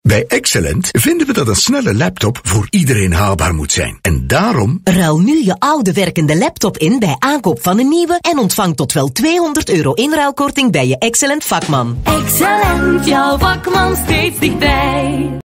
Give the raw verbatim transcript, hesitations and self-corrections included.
Bij Excellent vinden we dat een snelle laptop voor iedereen haalbaar moet zijn. En daarom... Ruil nu je oude werkende laptop in bij aankoop van een nieuwe en ontvang tot wel tweehonderd euro inruilkorting bij je Excellent vakman. Excellent, jouw vakman steeds dichtbij.